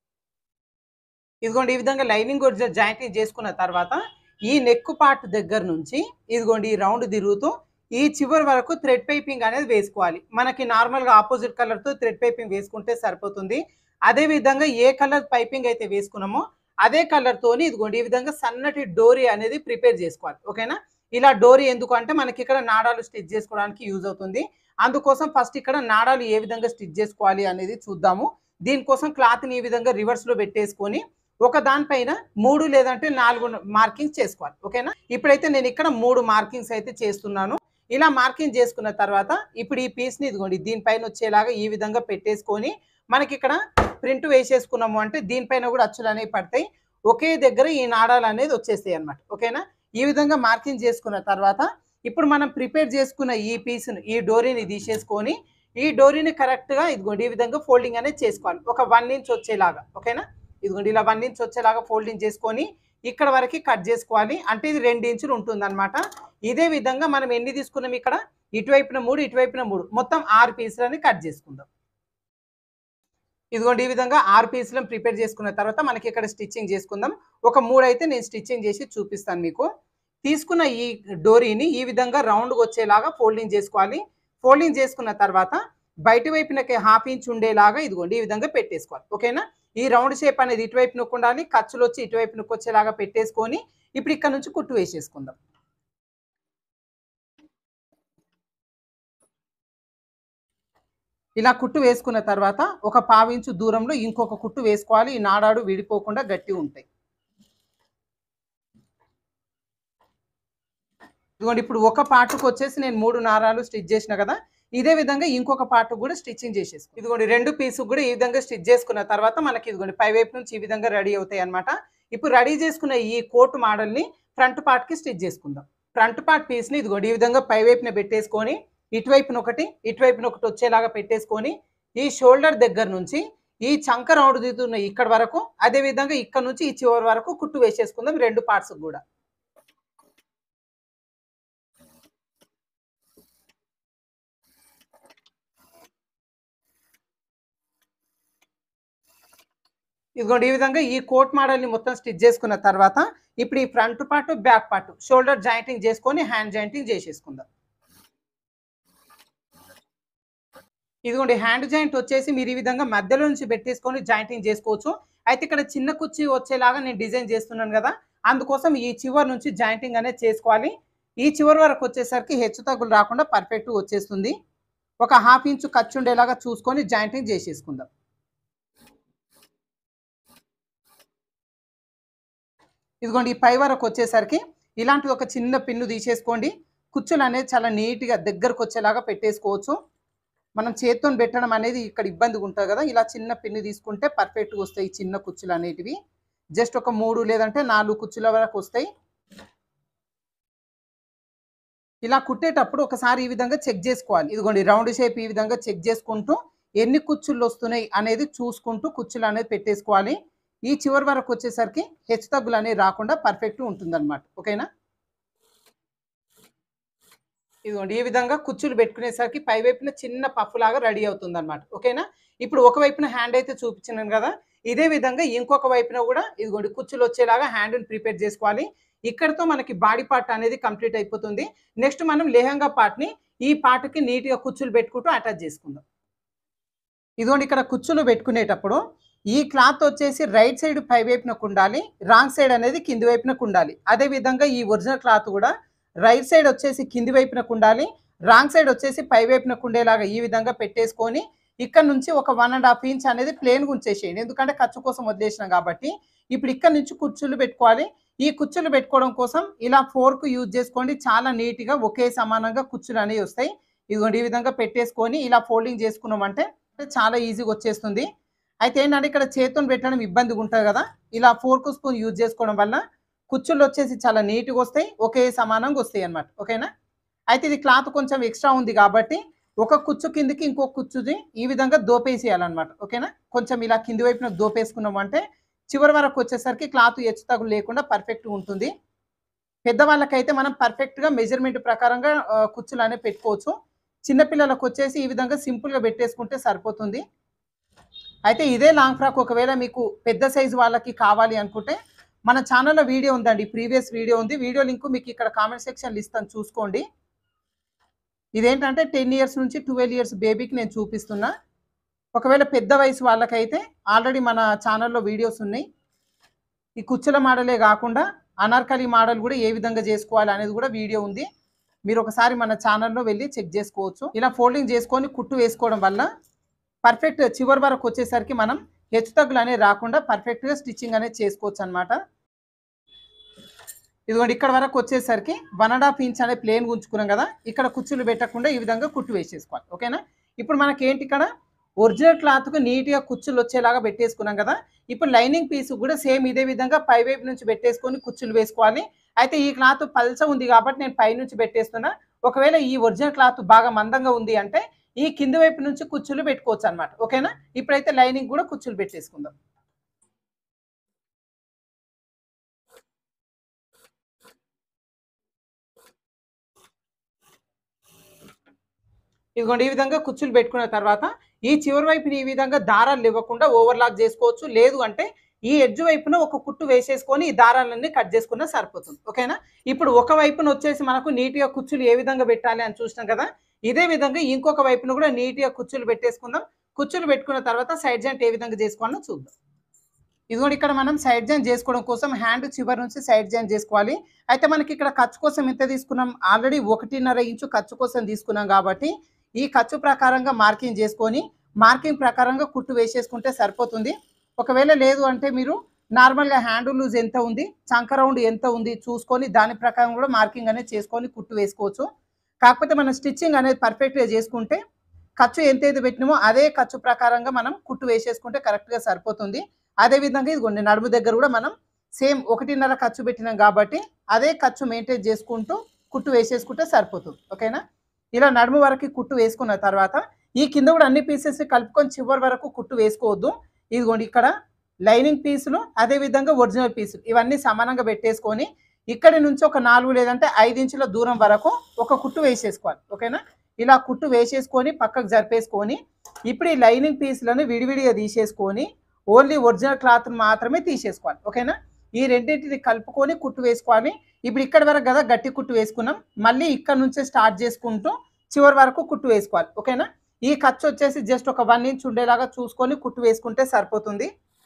Speaker 1: ఇదిగోండి ఈ విధంగా లైనింగ్ ఒరిజినల్ జాయింటింగ్ చేసుకున్న తర్వాత ఈ నెక్ పార్ట్ దగ్గర నుంచి ఇదిగోండి ఈ రౌండ్ తిరుగుతూ ఈ చివరి వరకు థ్రెడ్ పైపింగ్ అనేది వేసుకోవాలి. మనకి నార్మల్‌గా ఆపోజిట్ కలర్‌తో థ్రెడ్ పైపింగ్ వేసుకుంటే సరిపోతుంది. అదే విధంగా ఏ కలర్ పైపింగ్ అయితే వేసుకున్నామో అదే కలర్‌తోని ఇదిగోండి ఈ విధంగా సన్నటి డోరీ అనేది ప్రిపేర్ చేసుకోవాలి. ఓకేనా? ఇలా డోరీ ఎందుకు అంటే మనకి ఇక్కడ నాడాలు స్టిచ్ చేసుకోవడానికి యూజ్ అవుతుంది. అందుకోసం ఫస్ట్ ఇక్కడ నాడాలు ఏ విధంగా స్టిచ్ చేసుకోవాలి అనేది చూద్దాము. దీనికోసం క్లాత్‌ని ఈ విధంగా రివర్స్‌లో పెట్టేసుకొని ఒక దానిపైన మూడు లేదంటే నాలుగు మార్కింగ్స్ చేసుకోవాలి. ఓకేనా? ఇప్పుడైతే నేను ఇక్కడ మూడు మార్కింగ్స్ అయితే చేస్తున్నాను. ఇలా మార్కింగ్ చేసుకున్న తర్వాత ఇప్పుడు ఈ పీస్‌ని ఇదిగోండి దీనిపైన వచ్చేలాగా ఈ విధంగా పెట్టేసుకొని మనకి ఇక్కడ ప్రింట్ వేసేసుకున్నాము అంటే దీనిపైన కూడా అచ్చులు అనేవి పడతాయి. ఒకే దగ్గర ఈ నాడాలు అనేది వచ్చేస్తాయి అన్నమాట. ఓకేనా? ఈ విధంగా మార్కింగ్ చేసుకున్న తర్వాత ఇప్పుడు మనం ప్రిపేర్ చేసుకున్న ఈ పీస్‌ని ఈ డోరీని తీసేసుకొని ఈ డోరీని కరెక్ట్‌గా ఇదిగోండి ఈ విధంగా ఫోల్డింగ్ అనేది చేసుకోవాలి. ఒక ఒకటి ఇంచ్ వచ్చేలాగా. ఓకేనా? ఇదిగోండి ఇలా ఒకటి ఇంచ్ వచ్చేలాగా ఫోల్డింగ్ చేసుకొని ఇక్కడ వరకు కట్ చేసుకోవాలి. అంటే ఇది రెండు ఇంచులు ఉంటుందన్నమాట. ఇదే విధంగా మనం ఎన్ని తీసుకున్నాం ఇక్కడ ఇటువైపున మూడు ఇటువైపున మూడు మొత్తం ఆరు పీసులని కట్ చేసుకుందాం. ఇదిగోండి ఈ విధంగా ఆరు పీసులను ప్రిపేర్ చేసుకున్న తర్వాత మనకి ఇక్కడ స్టిచ్చింగ్ చేసుకుందాం. ఒక మూడు అయితే నేను స్టిచ్చింగ్ చేసి చూపిస్తాను మీకు. తీసుకున్న ఈ డోరీని ఈ విధంగా రౌండ్‌గా వచ్చేలాగా ఫోల్డింగ్ చేసుకోవాలి. ఫోల్డింగ్ చేసుకున్న తర్వాత బయటి వైపునకి హాఫ్ ఇంచ్ ఉండేలాగా ఇదిగోండి ఈ విధంగా పెట్టేసుకోవాలి. ఓకేనా? ఈ రౌండ్ షేప్ అనేది ఇటువైపునకు ఉండాలి. ఖర్చులు వచ్చి ఇటువైపునకు వచ్చేలాగా పెట్టేసుకొని ఇప్పుడు ఇక్కడ నుంచి కుట్టు వేసేసుకుందాం. ఇలా కుట్టు వేసుకున్న తర్వాత ఒక పావు ఇంచు దూరంలో ఇంకొక కుట్టు వేసుకోవాలి. ఈ నాడాలు విడిపోకుండా గట్టిగా ఉంటాయి. ఇదిగోండి ఇప్పుడు ఒక పార్ట్‌కి వచ్చేసి నేను మూడు నారాలు స్టిచ్ చేసిన కదా! ఇదే విధంగా ఇంకొక పార్ట్ కూడా స్టిచ్చింగ్ చేసేసుకో. ఇదిగోండి రెండు పీస్ కూడా ఈ విధంగా స్టిచ్ చేసుకున్న తర్వాత మనకి ఇదిగోండి పై వైపు నుంచి ఈ విధంగా రెడీ అవుతాయి అన్నమాట. ఇప్పుడు రెడీ చేసుకున్న ఈ కోట్ మోడల్‌ని ఫ్రంట్ పార్ట్‌కి స్టిచ్ చేసుకుందాం. ఫ్రంట్ పార్ట్ పీస్‌ని ఇదిగోండి ఈ విధంగా పై వైపున పెట్టేసుకొని ఇటువైపున ఒకటి ఇటువైపున ఒకటి వచ్చేలాగా పెట్టేసుకొని ఈ షోల్డర్ దగ్గర నుంచి ఈ చంక రౌండ్ దిగుతున్న ఇక్కడ వరకు అదే విధంగా ఇక్కడ నుంచి ఈ చివరి వరకు కుట్టు వేసేసుకుందాం రెండు పార్ట్స్ కూడా. ఇదిగోండి ఈ విధంగా ఈ కోట్ మోడల్‌ని మొత్తం స్టిచ్ చేసుకున్న తర్వాత ఇప్పుడు ఈ front part back part shoulder jointing చేసుకొని హ్యాండ్ జాయింటింగ్ చేసేసుకుందాం. ఇదిగోండి హ్యాండ్ జాయింట్ వచ్చేసి మీరు ఈ విధంగా మధ్యలో నుంచి పెట్టేసుకొని జాయింటింగ్ చేసుకోవచ్చు. అయితే ఇక్కడ చిన్న కుర్చీ వచ్చేలాగా నేను డిజైన్ చేస్తున్నాను కదా! అందుకోసం ఈ చివరి నుంచి జాయింటింగ్ అనేది చేసుకోవాలి. ఈ చివరి వరకు వచ్చేసరికి హెచ్చు తగ్గులు రాకుండా పర్ఫెక్ట్‌గా వచ్చేస్తుంది. ఒక హాఫ్ ఇంచు ఖర్చు ఉండేలాగా చూసుకొని జాయింటింగ్ చేసేసుకుందాం. ఇదిగోండి ఈ పై వరకు వచ్చేసరికి ఇలాంటి ఒక చిన్న పిన్ను తీసేసుకోండి. కుచ్చులు అనేది చాలా నీట్‌గా దగ్గరకు వచ్చేలాగా పెట్టేసుకోవచ్చు. మనం చేత్తోని పెట్టడం అనేది ఇక్కడ ఇబ్బందిగా ఉంటది కదా! ఇలా చిన్న పిన్ను తీసుకుంటే పర్ఫెక్ట్‌గా వస్తాయి చిన్న కుచ్చులు అనేటివి. జస్ట్ ఒక మూడు లేదంటే నాలుగు కుచ్చుల వరకు వస్తాయి. ఇలా కుట్టేటప్పుడు ఒకసారి ఈ విధంగా చెక్ చేసుకోవాలి. ఇదిగోండి రౌండ్ షేప్ ఈ విధంగా చెక్ చేసుకుంటూ ఎన్ని కుచ్చుళ్ళు వస్తున్నాయి అనేది చూసుకుంటూ కుచ్చులు అనేది పెట్టేసుకోవాలి. ఈ చివరి వరకు వచ్చేసరికి హెచ్చు తగ్గులు అనేవి రాకుండా పర్ఫెక్ట్ ఉంటుందన్నమాట. ఓకేనా? ఇదిగోండి ఈ విధంగా కుచ్చులు పెట్టుకునేసరికి పై వైపున చిన్న పఫ్ లాగా రెడీ అవుతుందన్నమాట. ఓకేనా? ఇప్పుడు ఒక వైపున హ్యాండ్ అయితే చూపించినాను కదా, ఇదే విధంగా ఇంకొక వైపున కూడా ఇదిగోండి కుచ్చులు వచ్చేలాగా హ్యాండ్ని ప్రిపేర్ చేసుకోవాలి. ఇక్కడతో మనకి బాడీ పార్ట్ అనేది కంప్లీట్ అయిపోతుంది. నెక్స్ట్ మనం లెహంగా పార్ట్ని ఈ పార్ట్కి నీట్గా కుచ్చులు పెట్టుకుంటూ అటాచ్ చేసుకుందాం. ఇదిగోండి ఇక్కడ కుచ్చులు పెట్టుకునేటప్పుడు ఈ క్లాత్ వచ్చేసి రైట్ సైడ్ పై వైపునకు ఉండాలి, రాంగ్ సైడ్ అనేది కింది వైపునకు ఉండాలి. అదేవిధంగా ఈ ఒరిజినల్ క్లాత్ కూడా రైట్ సైడ్ వచ్చేసి కింది వైపునకు ఉండాలి, రాంగ్ సైడ్ వచ్చేసి పై వైపునకు ఉండేలాగా ఈ విధంగా పెట్టేసుకొని ఇక్కడ నుంచి ఒక వన్ అండ్ హాఫ్ ఇంచ్ అనేది ప్లేన్గా ఉంచేసేయండి. ఎందుకంటే ఖర్చు కోసం వదిలేసినాం కాబట్టి. ఇప్పుడు ఇక్కడ నుంచి కుచ్చులు పెట్టుకోవాలి. ఈ కుచ్చులు పెట్టుకోవడం కోసం ఇలా ఫోర్క్ యూజ్ చేసుకోండి. చాలా నీట్గా ఒకే సమానంగా కుచ్చులు అనేవి వస్తాయి. ఇదిగోండి ఈ విధంగా పెట్టేసుకొని ఇలా ఫోల్డింగ్ చేసుకున్నామంటే చాలా ఈజీగా వచ్చేస్తుంది. అయితే ఏంటంటే ఇక్కడ చేతులు పెట్టడం ఇబ్బందిగా ఉంటుంది కదా, ఇలా ఫోర్క్ స్పూన్ యూజ్ చేసుకోవడం వల్ల కుచ్చుళ్ళు వచ్చేసి చాలా నీట్గా వస్తాయి, ఒకే సమానంగా వస్తాయి అన్నమాట. ఓకేనా? అయితే ఇది క్లాత్ కొంచెం ఎక్స్ట్రా ఉంది కాబట్టి ఒక కుచ్చు కిందికి ఇంకొక కుచ్చుని ఈ విధంగా దోపేసేయాలన్నమాట. ఓకేనా? కొంచెం ఇలా కింది వైపున దోపేసుకున్నామంటే చివరి వరకు వచ్చేసరికి క్లాత్ హెచ్చు తగ్గులు లేకుండా పర్ఫెక్ట్గా ఉంటుంది. పెద్దవాళ్ళకైతే మనం పర్ఫెక్ట్గా మెజర్మెంట్ ప్రకారంగా కుచ్చులు అనేవి పెట్టుకోవచ్చు. చిన్నపిల్లలకు వచ్చేసి ఈ విధంగా సింపుల్గా పెట్టేసుకుంటే సరిపోతుంది. అయితే ఇదే లాంగ్ ఫ్రాక్ ఒకవేళ మీకు పెద్ద సైజు వాళ్ళకి కావాలి అనుకుంటే మన ఛానల్లో వీడియో ఉందండి, ప్రీవియస్ వీడియో ఉంది. వీడియో లింక్ మీకు ఇక్కడ కామెంట్ సెక్షన్లో ఇస్తాను, చూసుకోండి. ఇదేంటంటే టెన్ ఇయర్స్ నుంచి ట్వెల్వ్ ఇయర్స్ బేబీకి నేను చూపిస్తున్నా. ఒకవేళ పెద్ద వయసు వాళ్ళకైతే ఆల్రెడీ మన ఛానల్లో వీడియోస్ ఉన్నాయి. ఈ కుచ్చుల మోడలే కాకుండా అనార్కలి మోడల్ కూడా ఏ విధంగా చేసుకోవాలి అనేది కూడా వీడియో ఉంది. మీరు ఒకసారి మన ఛానల్లో వెళ్ళి చెక్ చేసుకోవచ్చు. ఇలా ఫోల్డింగ్ చేసుకొని కుట్టు వేసుకోవడం వల్ల పర్ఫెక్ట్ చివరి వరకు వచ్చేసరికి మనం హెచ్చు తగ్గులు అనేవి రాకుండా పర్ఫెక్ట్గా స్టిచ్చింగ్ అనేది చేసుకోవచ్చు అనమాట. ఇదిగోండి ఇక్కడ వరకు వచ్చేసరికి వన్ అండ్ హాఫ్ ఇంచ్ అనేది ప్లేన్ ఉంచుకున్నాం కదా, ఇక్కడ కుచ్చులు పెట్టకుండా ఈ విధంగా కుట్టు వేసేసుకోవాలి. ఓకేనా? ఇప్పుడు మనకి ఏంటి ఇక్కడ ఒరిజినల్ క్లాత్కు నీట్గా కుచ్చులు వచ్చేలాగా పెట్టేసుకున్నాం కదా, ఇప్పుడు లైనింగ్ పీస్ కూడా సేమ్ ఇదే విధంగా పై వైపు నుంచి పెట్టేసుకొని కుచ్చులు వేసుకోవాలి. అయితే ఈ క్లాత్ పల్చ ఉంది కాబట్టి నేను పై నుంచి పెట్టేస్తున్నా. ఒకవేళ ఈ ఒరిజినల్ క్లాత్ బాగా మందంగా ఉంది అంటే ఈ కింది వైపు నుంచి కుచ్చులు పెట్టుకోవచ్చు అనమాట. ఓకేనా? ఇప్పుడైతే లైనింగ్ కూడా కుచ్చులు పెట్టేసుకుందాం. ఇదిగోండి ఈ విధంగా కుచ్చులు పెట్టుకున్న తర్వాత ఈ చివరి వైపుని ఈ విధంగా దారాలు ఇవ్వకుండా ఓవర్లాక్ చేసుకోవచ్చు. లేదు అంటే ఈ ఎడ్జ్ వైపున ఒక కుట్టు వేసేసుకొని ఈ దారాలన్నీ కట్ చేసుకున్నా సరిపోతుంది. ఓకేనా? ఇప్పుడు ఒక వైపున వచ్చేసి మనకు నీట్గా కుచ్చులు ఏ విధంగా పెట్టాలి అని చూసినాం కదా, ఇదే విధంగా ఇంకొక వైపున కూడా నీట్గా కుచ్చులు పెట్టేసుకుందాం. కుచ్చులు పెట్టుకున్న తర్వాత సైడ్ జాయింట్ ఏ విధంగా చేసుకోవాలో చూద్దాం. ఇదిగోండి ఇక్కడ మనం సైడ్ జాయింట్ చేసుకోవడం కోసం హ్యాండ్ చివరి నుంచి సైడ్ జాయింట్ చేసుకోవాలి. అయితే మనకి ఇక్కడ ఖర్చు కోసం ఎంత తీసుకున్నాం, ఆల్రెడీ ఒకటిన్నర ఇంచు ఖర్చు కోసం తీసుకున్నాం కాబట్టి ఈ ఖర్చు ప్రకారంగా మార్కింగ్ చేసుకొని మార్కింగ్ ప్రకారంగా కుట్టు వేసేసుకుంటే సరిపోతుంది. ఒకవేళ లేదు అంటే మీరు నార్మల్గా హ్యాండ్ లూజ్ ఎంత ఉంది, చంక రౌండ్ ఎంత ఉంది చూసుకొని దాని ప్రకారం కూడా మార్కింగ్ అనేది చేసుకొని కుట్టు వేసుకోవచ్చు. కాకపోతే మనం స్టిచ్చింగ్ అనేది పర్ఫెక్ట్గా చేసుకుంటే ఖర్చు ఎంతైతే పెట్టినామో అదే ఖర్చు ప్రకారంగా మనం కుట్టు వేసేసుకుంటే కరెక్ట్గా సరిపోతుంది. అదేవిధంగా ఇదిగోండి నడుము దగ్గర కూడా మనం సేమ్ ఒకటిన్నర ఖర్చు పెట్టినాం కాబట్టి అదే ఖర్చు మెయింటైన్ చేసుకుంటూ కుట్టు వేసేసుకుంటే సరిపోతుంది. ఓకేనా? ఇలా నడుము వరకు కుట్టు వేసుకున్న తర్వాత ఈ కింద కూడా అన్ని పీసెస్ కలుపుకొని చివరి వరకు కుట్టు వేసుకోవద్దు. ఇదిగోండి ఇక్కడ లైనింగ్ పీసులు అదేవిధంగా ఒరిజినల్ పీసులు ఇవన్నీ సమానంగా పెట్టేసుకొని ఇక్కడి నుంచి ఒక నాలుగు లేదంటే ఐదు ఇంచుల దూరం వరకు ఒక కుట్టు వేసేసుకోవాలి. ఓకేనా? ఇలా కుట్టు వేసేసుకొని పక్కకు జరిపేసుకొని ఇప్పుడు ఈ లైనింగ్ పీసులను విడివిడిగా తీసేసుకొని ఓన్లీ ఒరిజినల్ క్లాత్ మాత్రమే తీసేసుకోవాలి. ఓకేనా? ఈ రెండింటిని కలుపుకొని కుట్టు వేసుకోవాలి. ఇప్పుడు ఇక్కడ వరకు కదా గట్టి కుట్టు వేసుకున్నాం, మళ్ళీ ఇక్కడ నుంచే స్టార్ట్ చేసుకుంటూ చివరి వరకు కుట్టు వేసుకోవాలి. ఓకేనా? ఈ ఖర్చు వచ్చేసి జస్ట్ ఒక వన్ ఇంచ్ ఉండేలాగా చూసుకొని కుట్టు వేసుకుంటే సరిపోతుంది.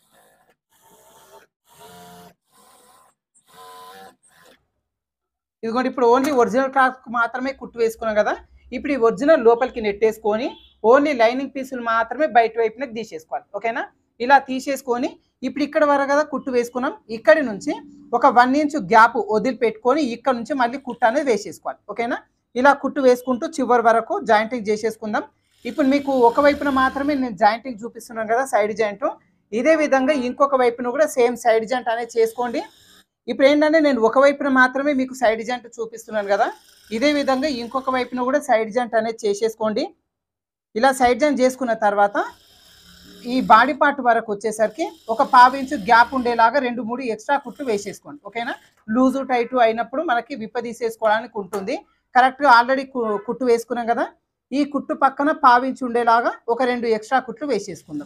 Speaker 1: ఇదిగోండి ఇప్పుడు ఓన్లీ ఒరిజినల్ క్లాత్ మాత్రమే కుట్టు వేసుకున్నాం కదా, ఇప్పుడు ఈ ఒరిజినల్ లోపలికి నెట్టేసుకొని ఓన్లీ లైనింగ్ పీసులు మాత్రమే బయట వైపునకి తీసేసుకోవాలి. ఓకేనా? ఇలా తీసేసుకొని ఇప్పుడు ఇక్కడ వరకు కదా కుట్టు వేసుకున్నాం, ఇక్కడి నుంచి ఒక వన్ ఇంచ్ గ్యాప్ వదిలిపెట్టుకొని ఇక్కడ నుంచి మళ్ళీ కుట్టు అనేది వేసేసుకోవాలి. ఓకేనా? ఇలా కుట్టు వేసుకుంటూ చివరి వరకు జాయింటింగ్ చేసేసుకుందాం. ఇప్పుడు మీకు ఒక వైపున మాత్రమే నేను జాయింటింగ్ చూపిస్తున్నాను కదా సైడ్ జాయింట్, ఇదే విధంగా ఇంకొక వైపున కూడా సేమ్ సైడ్ జాయింట్ అనేది చేసుకోండి. ఇప్పుడు ఏంటంటే నేను ఒక వైపున మాత్రమే మీకు సైడ్ జాయింట్ చూపిస్తున్నాను కదా, ఇదే విధంగా ఇంకొక వైపున కూడా సైడ్ జాయింట్ అనేది చేసేసుకోండి. ఇలా సైడ్ జాయిన్ చేసుకున్న తర్వాత ఈ బాడీ పార్ట్ వరకు వచ్చేసరికి ఒక పావు ఇంచు గ్యాప్ ఉండేలాగా రెండు మూడు ఎక్స్ట్రా కుట్లు వేసేసుకోండి. ఓకేనా? లూజు టైటు అయినప్పుడు మనకి విప్పదీసేసుకోవడానికి ఉంటుంది. కరెక్ట్గా ఆల్రెడీ కుట్టు వేసుకున్నాం కదా, ఈ కుట్టు పక్కన పావు ఇంచు ఉండేలాగా ఒక రెండు ఎక్స్ట్రా కుట్లు వేసేసుకుందాం.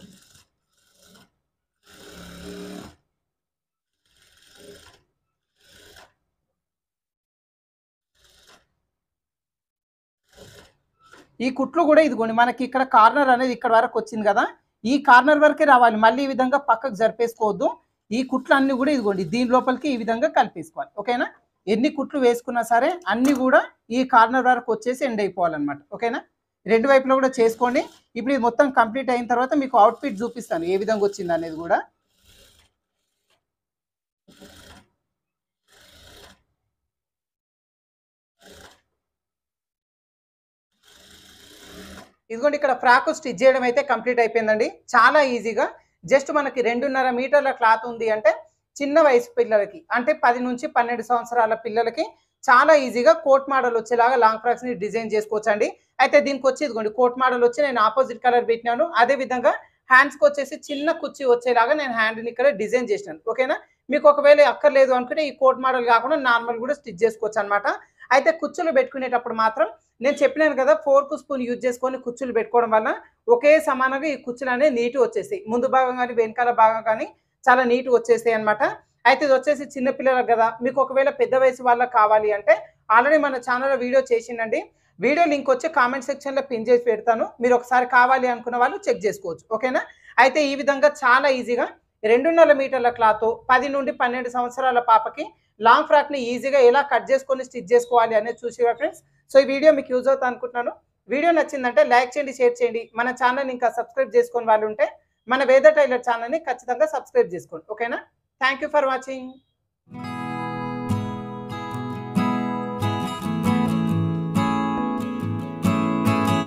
Speaker 1: ఈ కుట్లు కూడా ఇదిగోండి మనకి ఇక్కడ కార్నర్ అనేది ఇక్కడ వరకు వచ్చింది కదా, ఈ కార్నర్ వరకే రావాలి. మళ్ళీ ఈ విధంగా పక్కకు జరిపేసుకోవద్దు. ఈ కుట్లు అన్ని కూడా ఇదిగోండి దీని లోపలికి ఈ విధంగా కలిపేసుకోవాలి. ఓకేనా? ఎన్ని కుట్లు వేసుకున్నా సరే అన్ని కూడా ఈ కార్నర్ వరకు వచ్చేసి ఎండ్ అయిపోవాలన్నమాట. ఓకేనా? రెండు వైపులో కూడా చేసుకోండి. ఇప్పుడు ఇది మొత్తం కంప్లీట్ అయిన తర్వాత మీకు అవుట్ఫిట్ చూపిస్తాను ఏ విధంగా వచ్చింది అనేది కూడా. ఇదిగోండి ఇక్కడ ఫ్రాక్ స్టిచ్ చేయడం అయితే కంప్లీట్ అయిపోయిందండి. చాలా ఈజీగా జస్ట్ మనకి రెండున్నర మీటర్ల క్లాత్ ఉంది అంటే చిన్న వయసు పిల్లలకి అంటే పది నుంచి పన్నెండు సంవత్సరాల పిల్లలకి చాలా ఈజీగా కోట్ మోడల్ వచ్చేలాగా లాంగ్ ఫ్రాక్స్ ని డిజైన్ చేసుకోవచ్చు అండి. అయితే దీనికి వచ్చి ఇదిగోండి కోట్ మోడల్ వచ్చి నేను ఆపోజిట్ కలర్ పెట్టినాను. అదే విధంగా హ్యాండ్స్కి వచ్చేసి చిన్న కుర్చీ వచ్చేలాగా నేను హ్యాండ్ని ఇక్కడ డిజైన్ చేసినాను. ఓకేనా? మీకు ఒకవేళ అక్కర్లేదు అనుకుంటే ఈ కోట్ మోడల్ కాకుండా నార్మల్ కూడా స్టిచ్ చేసుకోవచ్చు అనమాట. అయితే కుచ్చులు పెట్టుకునేటప్పుడు మాత్రం నేను చెప్పినాను కదా, ఫోర్క్ స్పూన్ యూజ్ చేసుకొని కుచ్చులు పెట్టుకోవడం వల్ల ఒకే సమానంగా ఈ కుచ్చులు అనేవి నీట్గా వచ్చేస్తాయి. ముందు భాగం కానీ వెనకాల భాగం కానీ చాలా నీట్గా వచ్చేస్తాయి అనమాట. అయితే ఇది వచ్చేసి చిన్నపిల్లలకు కదా, మీకు ఒకవేళ పెద్ద వయసు వాళ్ళకి కావాలి అంటే ఆల్రెడీ మన ఛానల్లో వీడియో చేసిందండి. వీడియో లింక్ వచ్చి కామెంట్ సెక్షన్లో పిన్ చేసి పెడతాను. మీరు ఒకసారి కావాలి అనుకున్న వాళ్ళు చెక్ చేసుకోవచ్చు. ఓకేనా? అయితే ఈ విధంగా చాలా ఈజీగా రెండున్నర మీటర్ల క్లాత్ పది నుండి పన్నెండు సంవత్సరాల పాపకి లాంగ్ ఫ్రాక్ని ఈజీగా ఎలా కట్ చేసుకొని స్టిచ్ చేసుకోవాలి అనేది చూసిరా ఫ్రెండ్స్. సో ఈ వీడియో మీకు యూజ్ అవుతా అనుకుంటున్నాను. వీడియో నచ్చిందంటే లైక్ చేయండి, షేర్ చేయండి. మన ఛానల్ ఇంకా సబ్స్క్రైబ్ చేసుకొని వాళ్ళు ఉంటే మన వేద టైలర్ ఛానల్ని ఖచ్చితంగా సబ్స్క్రైబ్ చేసుకోండి. ఓకేనా? Thank you for watching.